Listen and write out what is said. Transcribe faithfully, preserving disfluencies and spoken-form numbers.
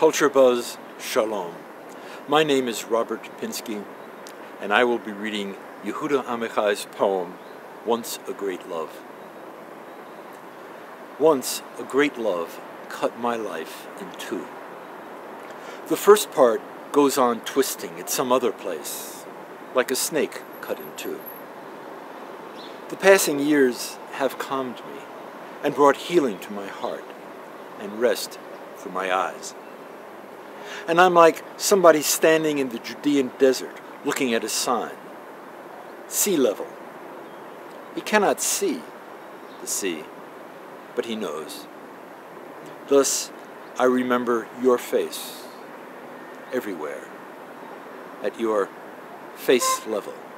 Culture Buzz, Shalom. My name is Robert Pinsky, and I will be reading Yehuda Amichai's poem, Once a Great Love. Once a great love cut my life in two. The first part goes on twisting at some other place, like a snake cut in two. The passing years have calmed me and brought healing to my heart and rest for my eyes. And I'm like somebody standing in the Judean desert looking at a sign. Sea level. He cannot see the sea, but he knows. Thus, I remember your face everywhere, at your face level.